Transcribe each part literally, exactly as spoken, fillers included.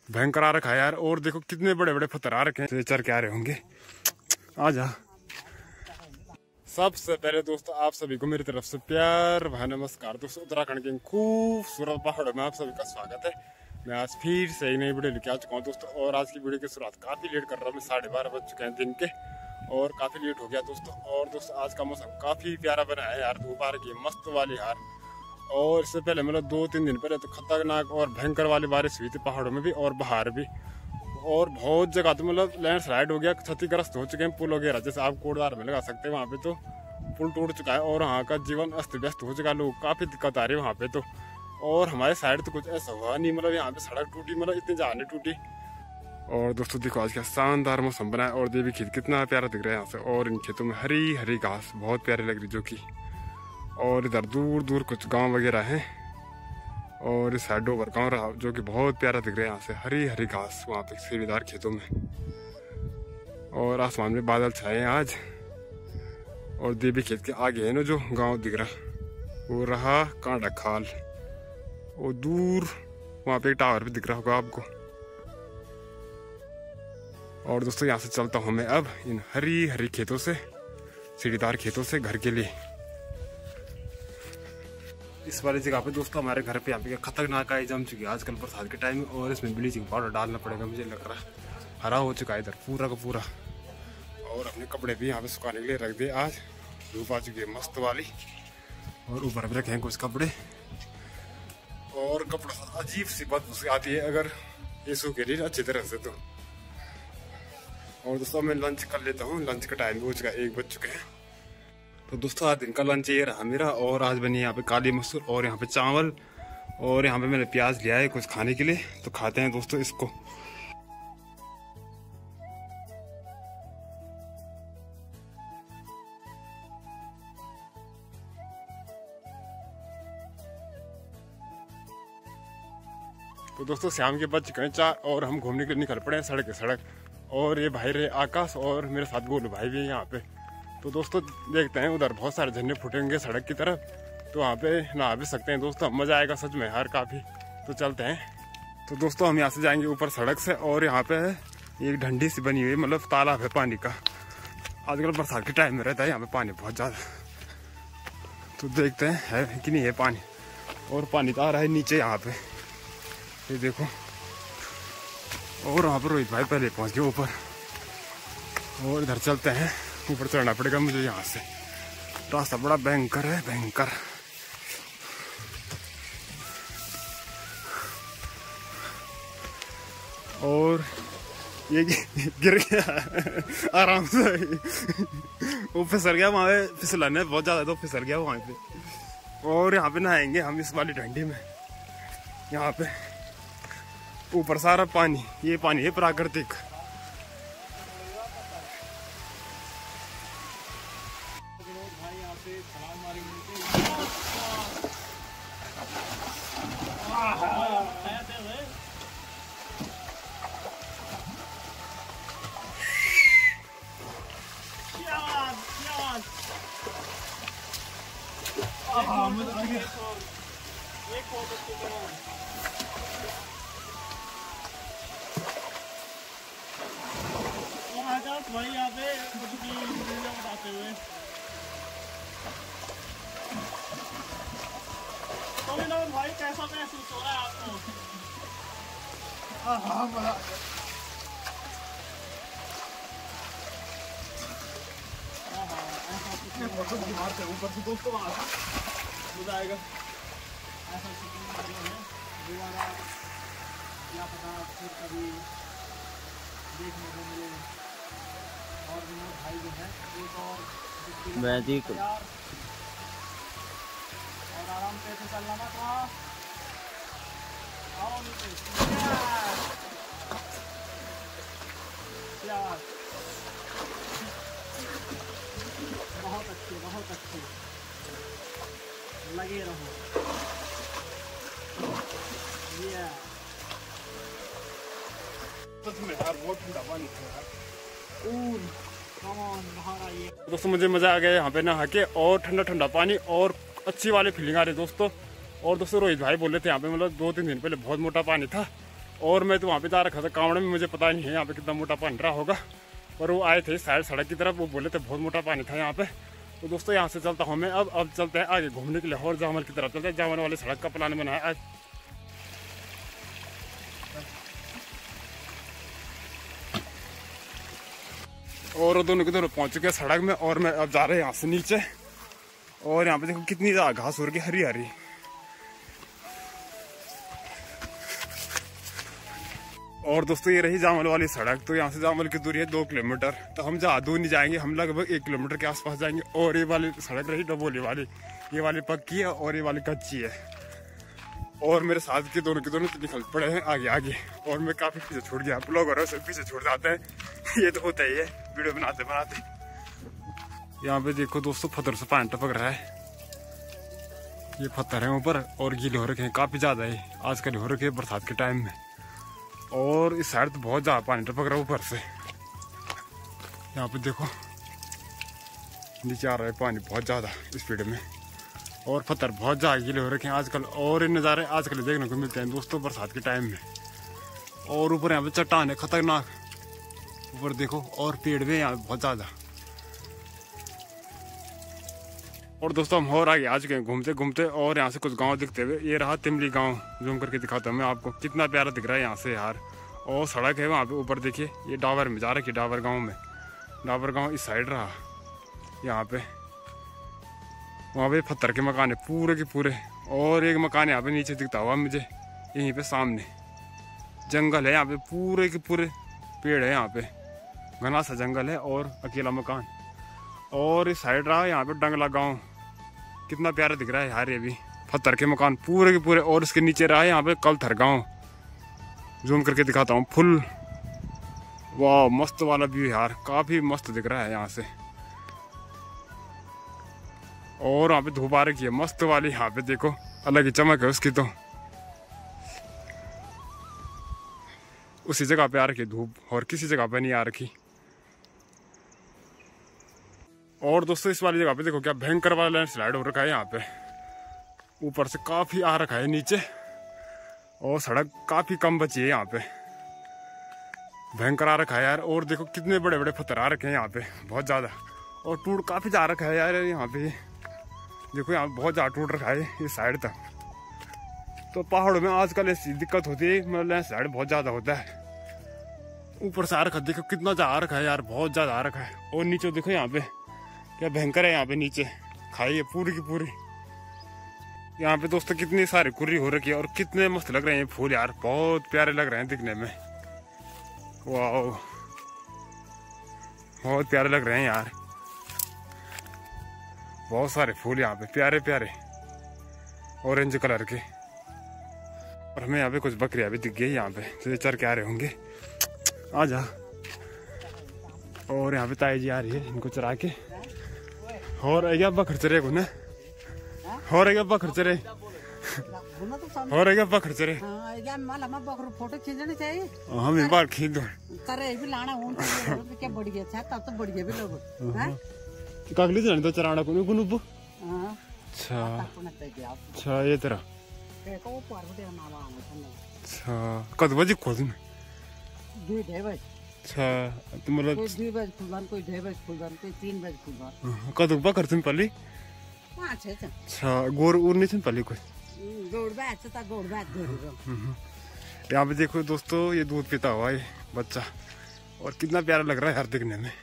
भयंकर आ रखा है यार। और देखो कितने बड़े बड़े पत्थर आ रखे हैं, चढ़ के आ रहे होंगे। आ जा। सबसे पहले दोस्तों आप सभी को मेरी तरफ से प्यार भाई नमस्कार। दोस्तों उत्तराखंड के खूबसूरत पहाड़ों में आप सभी का स्वागत है। मैं आज फिर से एक नई वीडियो लेके आ चुका हूँ दोस्तों। और आज की वीडियो की शुरुआत काफ़ी लेट कर रहा हूँ मैं, साढ़े बारह बज चुके हैं दिन के और काफ़ी लेट हो गया दोस्तों। और दोस्तों आज का मौसम काफ़ी प्यारा बना है यार, धूप आ रही है मस्त वाली यार। और इससे पहले मतलब दो तीन दिन पहले तो खतरनाक और भयंकर वाली बारिश हुई थी पहाड़ों में भी और बाहर भी। और बहुत जगह तो मतलब लैंड स्लाइड हो गया, क्षतिग्रस्त हो चुके हैं पुल वगैरह, जैसे आप कोटद्वार में लगा सकते हैं वहाँ पे तो पुल टूट चुका है और वहाँ का जीवन अस्त व्यस्त हो चुका है। लोग काफ़ी दिक्कत आ रही है वहाँ पे तो। और हमारे साइड तो कुछ ऐसा हुआ नहीं, मतलब यहाँ पे सड़क टूटी, मतलब इतनी जहाँ नहीं टूटी। और दोस्तों देखो आज क्या शानदार मौसम बना है और देवी खेत कितना प्यारा दिख रहा है यहाँ से। और इन खेतों में हरी हरी घास बहुत प्यारी लग रही जो कि। और इधर दूर दूर कुछ गांव वगैरह हैं और इस साइड डोबर गाँव रहा जो कि बहुत प्यारा दिख रहा है यहाँ से, हरी हरी घास वहाँ पे सीढ़ीदार खेतों में। और आसमान में बादल छाए हैं आज। और देवी खेत के आगे है ना जो गांव दिख रहा वो रहा कांडा खाल, और दूर वहाँ पे एक टावर भी दिख रहा होगा आपको। और दोस्तों यहाँ से चलता हूँ मैं अब इन हरी हरी खेतों से, सीढ़ीदार खेतों से घर के लिए। इस वाली जगह पे दोस्तों हमारे घर पे यहाँ पे खतरनाक आई जम चुकी है आजकल बरसात के टाइम में। और इसमें ब्लीचिंग पाउडर डालना पड़ेगा मुझे लग रहा है। हरा हो चुका है इधर पूरा का पूरा। और अपने कपड़े भी यहाँ पे सुखाने के लिए रख दिए, आज धूप आ चुकी है मस्त वाली। और ऊपर भी रखे हैं कुछ कपड़े। और कपड़ा अजीब सी बदबू आती है अगर ये सूखे नहीं अच्छी तरह से तो। और दोस्तों मैं लंच कर लेता हूँ, लंच का टाइम भी हो चुका है, एक बज चुके हैं। तो दोस्तों आज दिन का लंच ये रहा मेरा। और आज बनी यहाँ पे काली मसूर और यहाँ पे चावल और यहाँ पे मैंने प्याज लिया है कुछ खाने के लिए, तो खाते हैं दोस्तों इसको। तो दोस्तों शाम के बज चुके हैं चार और हम घूमने के लिए निकल पड़े हैं सड़क के सड़क। और ये भाई रहे आकाश और मेरे साथ गोलू भाई भी है यहाँ पे। तो दोस्तों देखते हैं उधर बहुत सारे झरने फूटेंगे सड़क की तरफ, तो वहाँ पे नहा भी सकते हैं दोस्तों, मज़ा आएगा सच में यार काफ़ी। तो चलते हैं। तो दोस्तों हम यहाँ से जाएंगे ऊपर सड़क से। और यहाँ पे एक ढंडी सी बनी हुई मतलब तालाब है पानी का। आजकल बरसात के टाइम में रहता है यहाँ पे पानी बहुत ज़्यादा। तो देखते हैं है कि नहीं है पानी। और पानी तो आ रहा है नीचे यहाँ पे, ये देखो। और वहाँ पर रोहित भाई पहले पहुँच गए ऊपर। और इधर चलते हैं, ऊपर चढ़ना पड़ेगा मुझे यहाँ से, रास्ता बड़ा भयंकर है भयंकर। और ये गिर गया आराम से, वो फिसल गया वहाँ पे, फिसलाने बहुत ज़्यादा तो फिसल गया वहाँ पे। और यहाँ पे नहाएंगे हम इस वाली ठंडी में। यहाँ पे ऊपर सारा पानी, ये पानी है प्राकृतिक। भाई यहाँ पे बताते हुए तो विनोद भाई कैसा महसूस हो रहा है आपको? हाँ हाँ बड़ा बीमार से ऊपर से दोस्तों वहाँ मजा आएगा। ऐसा दोबारा क्या पता फिर कभी देखने को मिले। और विनोद भाई जो है एक और मैजिक और आराम से चलना मत वहाँ आओ नीचे यार। बहुत अच्छे बहुत अच्छे लगे रहो। ये यार बहुत ठंडा पानी है। दोस्तों मुझे मजा आ गया यहाँ पे नहा के, और ठंडा ठंडा पानी और अच्छी वाली फीलिंग आ रही दोस्तों। और दोस्तों रोहित भाई बोले थे यहाँ पे मतलब दो तीन दिन पहले बहुत मोटा पानी था और मैं तो वहाँ पे जा रखा था कांवड़ में, मुझे पता नहीं है यहाँ पे कितना मोटा पानी रहा होगा, पर वो आए थे साइड सड़क की तरफ, वो बोले थे बहुत मोटा पानी था यहाँ पे। तो दोस्तों यहाँ से चलता हूँ मैं अब अब चलते हैं आगे घूमने के लिए और जामल की तरफ चलते हैं। जामल वाली सड़क का प्लान बनाया आज। और दोनों के दोनों पहुंच चुके हैं सड़क में और मैं अब जा रहे हैं यहाँ से नीचे। और यहाँ पे देखो कितनी ज्यादा घास हो रही है, हरी हरी। और दोस्तों ये रही जामल वाली सड़क। तो यहाँ से जामल की दूरी है दो किलोमीटर, तो हम जहाँ दूर नहीं जाएंगे, हम लगभग एक किलोमीटर के आसपास जाएंगे। और ये वाली सड़क रही डबोली वाली, ये वाली पक्की है और ये वाली कच्ची है। और मेरे साथ के दोनों के दोनों निकल पड़े हैं आगे आगे, और मैं काफी पीछे छूट गया। ब्लॉगर है सब पीछे छूट जाते हैं, ये तो होता ही है वीडियो बनाते बनाते। यहाँ पे देखो दोस्तों पत्थर से पानी टपक रहा है, ये पत्थर है ऊपर और गीले हो रखे हैं काफी ज्यादा है आजकल हो रखे बरसात के टाइम में। और इस साइड तो बहुत ज्यादा पानी टपक रहा है ऊपर से। यहाँ पे देखो नीचे आ रहा है पानी बहुत ज्यादा स्पीड में, और पत्थर बहुत ज्यादा गीले हो रखे हैं आजकल। और ये नज़ारे आजकल देखने को मिलते हैं दोस्तों बरसात के टाइम में। और ऊपर यहाँ पे चट्टान है खतरनाक, ऊपर देखो, और पेड़ भी यहाँ बहुत ज्यादा। और दोस्तों हम और आगे आ चुके हैं घूमते घूमते, और यहाँ से कुछ गांव दिखते हुए। ये रहा तिमली गांव, जूम करके दिखाता हूँ मैं आपको, कितना प्यारा दिख रहा है यहाँ से यार। और सड़क है वहाँ पे ऊपर देखिए, ये डावर में जा रखी है, डावर गांव में। डाबर गांव इस साइड रहा, यहाँ पे वहाँ पे पत्थर के मकान है पूरे के पूरे। और एक मकान यहाँ पे नीचे दिखता हुआ मुझे, यहीं पे सामने जंगल है, यहाँ पे पूरे के पूरे पेड़ है, यहाँ पे घना सा जंगल है और अकेला मकान। और इस साइड रहा यहाँ पे डंगला गांव, कितना प्यारा दिख रहा है यार, ये भी पत्थर के मकान पूरे के पूरे। और इसके नीचे रहा है यहाँ पे कलथर गांव, जूम करके दिखाता हूँ फुल। वाह मस्त वाला व्यू यार, काफी मस्त दिख रहा है यहाँ से। और वहाँ पे धूप आ रखी है मस्त वाली, यहाँ पे देखो अलग ही चमक है उसकी। तो उसी जगह पे आ रखी है धूप, और किसी जगह पे नहीं आ रखी। और दोस्तों इस वाली जगह पे देखो क्या भयंकर वाला लैंडस्लाइड हो रखा है, यहाँ पे ऊपर से काफी आ रखा है नीचे, और सड़क काफी कम बची है यहाँ पे, भयंकर आ रखा है यार। और देखो कितने बड़े बड़े पत्थर आ रखे हैं यहाँ पे, बहुत ज्यादा। और टूट काफी जा रखा है यार यहाँ पे, देखो यहाँ बहुत ज्यादा टूट रखा है इस साइड तक। तो पहाड़ों में आजकल ऐसी दिक्कत होती है, मतलब लैंडस्लाइड बहुत ज्यादा होता है। ऊपर से आ रखा देखो कितना ज्यादा आ रखा है यार, बहुत ज्यादा आ रखा है। और नीचे देखो यहाँ पे क्या भयंकर है, यहाँ पे नीचे खाई है पूरी की पूरी। यहाँ पे दोस्तों कितनी सारी कुर्री हो रखी है, और कितने मस्त लग रहे हैं फूल यार, बहुत प्यारे लग रहे हैं दिखने में। वाह बहुत प्यारे लग रहे हैं यार, बहुत सारे फूल यहाँ पे प्यारे प्यारे ऑरेंज कलर के। और हमें यहाँ पे कुछ बकरियां भी दिख गई यहाँ पे, तो चर के आ रहे होंगे, आ जा। और यहाँ पे ताई जी आ रही है इनको चरा के। और आएगा बकर चरे को ना, और आएगा बकर चरे, और आएगा बकर चरे। फोटो खींचने चाहिए, हम एक बार खींच दो करे भी लाना हूं तो क्या बढ़ गया था, तब तो बढ़ गया भी लोग हैं। कागली जाने तो चराना को नहीं कुनु। हां अच्छा अच्छा ये तेरा देखो ऊपर दे मामा अच्छा कद बजे खोल में दो ढाई बजे। अच्छा तो मतलब कोई दो बजे खुलवान, कोई ढाई बजे खुलवान, कोई तीन बजे खुलवान। कद बकर तुम पल्ली पांच छह अच्छा गोर उर नहीं पल्ली कोई गोड़ बैठ था, गोड़ बैठ दे। यहाँ पे देखो दोस्तों ये दूध पीता हुआ है बच्चा, और कितना प्यारा लग रहा है यार दिखने में।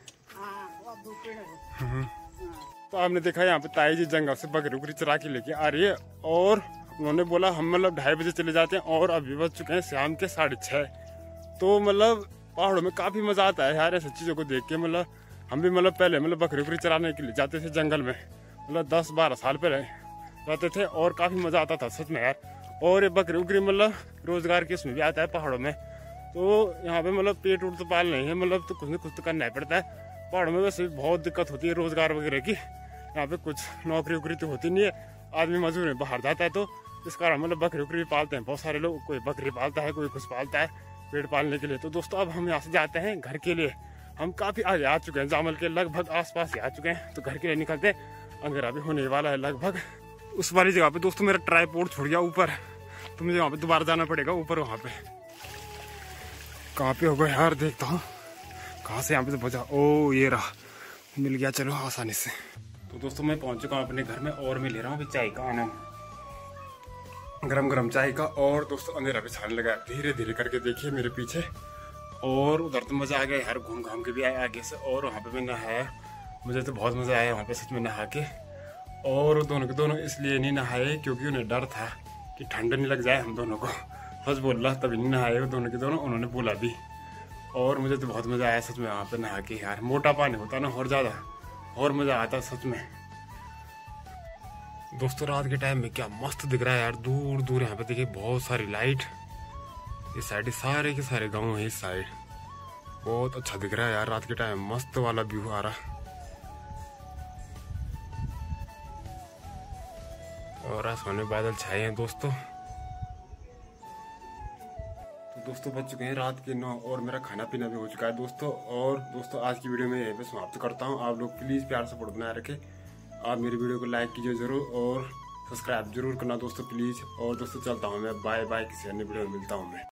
तो आपने देखा यहाँ पे ताई जी जंगल से बकरी उकरी चरा के लेके आ रही है, और उन्होंने बोला हम मतलब ढाई बजे चले जाते हैं, और अभी बज चुके हैं शाम के साढ़े छः। तो मतलब पहाड़ों में काफ़ी मज़ा आता है यार ऐसी चीज़ों को देख के। मतलब हम भी मतलब पहले मतलब बकरी उकरी चराने के लिए जाते थे जंगल में, मतलब दस बारह साल पहले जाते थे, और काफ़ी मज़ा आता था सच में यार। और ये बकरी उकरी मतलब रोज़गार के इसमें भी आता है पहाड़ों में। तो यहाँ पे मतलब पेट उट तो पाल नहीं है, मतलब तो कुछ न कुछ तो करना ही पड़ता है। पहाड़ों में वैसे भी बहुत दिक्कत होती है रोज़गार वगैरह की, यहाँ पे कुछ नौकरी वोकरी तो होती नहीं है, आदमी मजदूर में बाहर जाता है। तो इस कारण मतलब बकरी उकरी पालते हैं बहुत सारे लोग, कोई बकरी पालता है, कोई कुछ पालता है पेड़ पालने के लिए। तो दोस्तों अब हम यहाँ से जाते हैं घर के लिए। हम काफ़ी आगे आ चुके हैं, जामल के लगभग आसपास ही आ चुके हैं, तो घर के लिए निकलते हैं। अंधेरा भी होने वाला है लगभग। उस वाली जगह पे दोस्तों मेरा ट्राइपॉड छूट गया ऊपर, तो मुझे वहाँ पे दोबारा जाना पड़ेगा ऊपर वहाँ पे। कहाँ पे होगा यार, देखता हूँ कहाँ से यहाँ पे से बचा। ओ ये रहा, मिल गया चलो आसानी से। तो दोस्तों मैं पहुंच चुका हूँ अपने घर में और मैं ले रहा हूँ अभी चाय का आनंद, गरम गरम चाय का। और दोस्तों अंधेरा भी छाने लगा धीरे धीरे करके, देखिए मेरे पीछे। और उधर तो मजा आ गया यार, घूम घाम के भी आया आगे से। और वहाँ पे मैं नहाया, मुझे तो बहुत मजा आया वहाँ पे सच में नहा के। और दोनों के दोनों इसलिए नहीं नहाए क्योंकि उन्हें डर था कि ठंड नहीं लग जाए हम दोनों को, सच बोल रहा, तभी नहीं नहाए वो दोनों के दोनों, उन्होंने बोला भी। और मुझे तो बहुत मजा आया सच में वहाँ पे नहा के यार। मोटा पानी होता ना और ज़्यादा और मजा आता सच में। दोस्तों रात के टाइम में क्या मस्त दिख रहा है यार, दूर दूर यहाँ पे देखिए बहुत सारी लाइट। इस साइड सारे के सारे गांव है, इस साइड बहुत अच्छा दिख रहा है यार रात के टाइम, मस्त वाला व्यू आ रहा। और आसमान में बादल छाए हैं दोस्तों। तो दोस्तों बज चुके हैं रात के नौ और मेरा खाना पीना भी हो चुका है दोस्तों। और दोस्तों आज की वीडियो में यहीं पे समाप्त करता हूँ। आप लोग प्लीज़ प्यार सपोर्ट बनाए रखें, आप मेरी वीडियो को लाइक कीजिए ज़रूर और सब्सक्राइब जरूर करना दोस्तों प्लीज़। और दोस्तों चलता हूँ मैं, बाय बाय, किसी अन्य वीडियो में मिलता हूँ मैं।